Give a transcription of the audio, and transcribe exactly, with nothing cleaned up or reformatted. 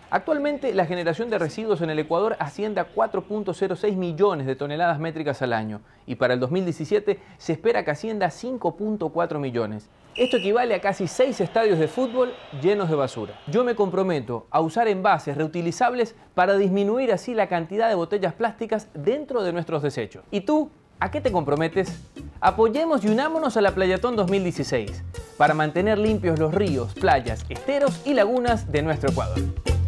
Actualmente, la generación de residuos en el Ecuador asciende a cuatro punto cero seis millones de toneladas métricas al año y para el dos mil diecisiete se espera que ascienda a cinco punto cuatro millones. Esto equivale a casi seis estadios de fútbol llenos de basura. Yo me comprometo a usar envases reutilizables para disminuir así la cantidad de botellas plásticas dentro de nuestros desechos. ¿Y tú? ¿A qué te comprometes? Apoyemos y unámonos a la Playatón dos mil dieciséis para mantener limpios los ríos, playas, esteros y lagunas de nuestro Ecuador.